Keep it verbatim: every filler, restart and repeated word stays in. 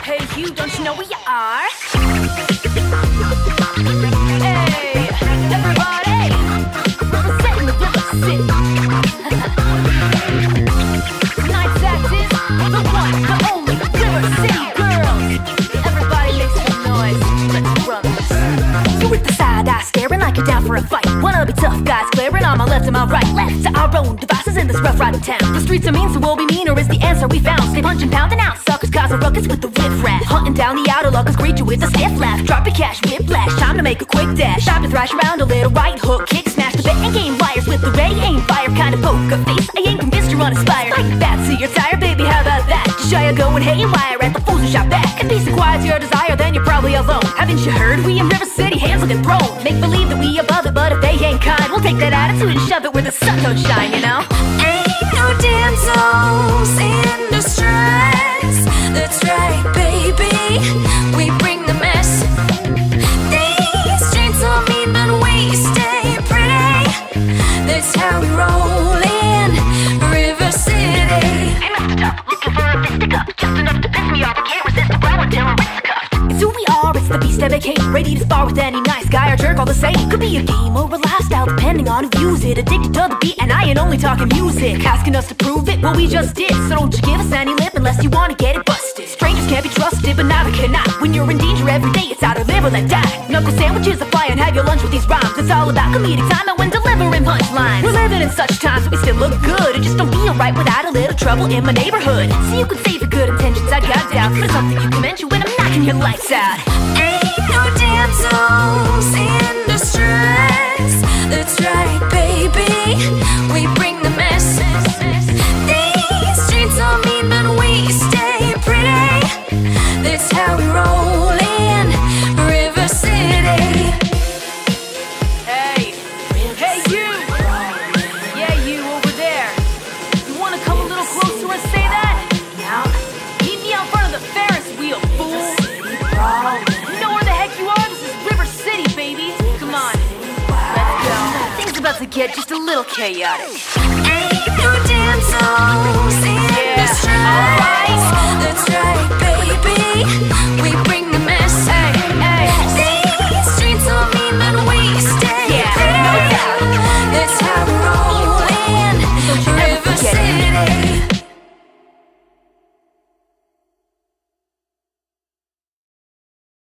Hey, you, don't you know where you are? Hey, everybody, representing the River City. Tonight's act is the one, the only River City girls. Everybody make some noise, let's run this. You with the side eye staring like you're down for a fight. Wanna be tough guys glaring on my left and my right. Left to our own devices in this rough riding town. The streets are mean, so we'll be meaner is the answer we found. Stay punching, pounding out suckers, causing ruckus with the riff-raff. Hunting down the outer luckers, greet you with a stiff laugh. Drop your cash, whiplash, time to make a quick dash. Time to thrash around a little right hook, kick, smash the betting game liars with the ray aim fire. Kind of poker face, I ain't convinced you're uninspired. Like that, see you're tired, baby, how about that? Just shy of going haywire at the fools who shot back. If peace and quiet's your desire, then you're probably alone. Haven't you heard? We in River City, hands on the throne. Make believe that we above it, but if they ain't kind, we'll take that attitude and shove it where the sun don't shine, you know? Ain't no damsels in distress. That's right, baby, we bring the mess. These streets are mean, but we stay pretty. That's how we roll in River City. Hey, Mister Tough, looking for a fisticuff, just enough to piss me off. I can't resist the growl until I'm wrist-cuffed. It's who we are, it's the beast I became. Ready to spar with any nice guy or jerk, all the same. Could be a game or a lifestyle, depending on who views it. Addicted to the beat, and I ain't only talking music. Asking us to prove it, well we just did. So don't you give us any lip unless you wanna get it busted. Strangers can't be trusted, but neither can I. When you're in danger every day, it's either live or let die. Knuckle sandwiches are fly and have your lunch with these rhymes. It's all about comedic timing when delivering punchlines. We're living in such times that we still look good. It just don't feel right without a little trouble in my neighborhood. So you could say for good intentions, I got doubts, but it's something you can mention when I'm knocking your lights out. Ain't no damsels in distress. That's right, baby, we bring the mess. These streets are mean, but we stay pretty. That's how we roll in River City. Hey, hey you! Yeah, you over there. You wanna come a little closer and say that? Now, meet me out front of the Ferris wheel, fool. You know where the heck you are? This is River City, baby. Come on, let's go. Things about to get just a little chaotic. Ain't no damsels in Yeah, distress. alright. That's right, baby, we bring